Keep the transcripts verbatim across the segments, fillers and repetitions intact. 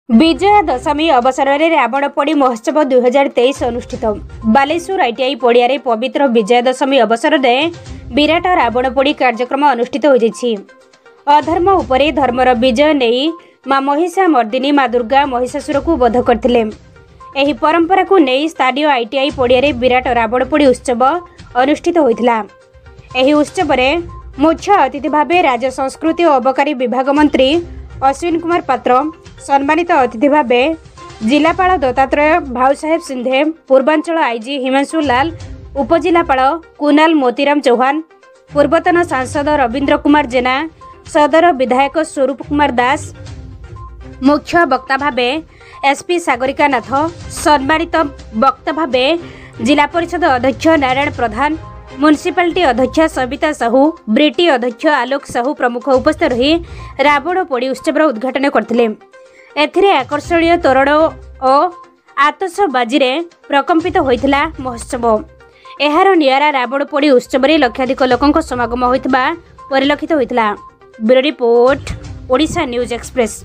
विजया दशमी अवसर में रावण पोड़ी महोत्सव दुई हजार तेईस अनुष्ठित। बालेश्वर आईटीआई पड़िया पवित्र विजया दशमी अवसर में विराट रावण पोड़ी कार्यक्रम अनुष्ठित हो जाइछि। अधर्म उपरे धर्मर विजय नहीं मां महिषा मर्दिनी मां दुर्गा महिषासुर को वध करथिले। एही परंपरा को नहीं स्थानीय आईटीआई पड़िया विराट रावण पोड़ी उत्सव अनुष्ठित होइथिला। एही उत्सव में मुख्य अतिथि भावे राज्य संस्कृति और अबकारी विभाग मंत्री अश्विन कुमार पात्र, सम्मानित अतिथि भावे जिलापाल दत्तात्रेय भाऊ साहेब सिंधे, पूर्वांचल आईजी हिमांशु लाल, उपजिलापाल कुनाल मोतीराम चौहान, पूर्वतन सांसद रवींद्र कुमार जेना, सदर विधायक स्वरूप कुमार दास, मुख्य वक्ता भावे एसपी सागरिका नाथ, सम्मानित वक्ता भावे जिला परिषद अध्यक्ष नारायण प्रधान, म्युनिसिपालिटी अध्यक्ष सविता साहू, ब्रिटी अध्यक्ष आलोक साहू प्रमुख उपस्थित रही रावण पोड़ी उत्सव उद्घाटन करथिले। एथिरे आकर्षणीय तोरण और आतशबाजी प्रकम्पित होइथिला महोत्सव। एहार नियारा रावण पोड़ी उत्सव में लक्षाधिक लोकंक समागम होइतबा परिलक्षित होइथिला। Bureau report, Odisha news express.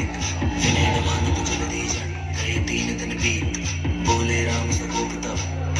बोले राम सको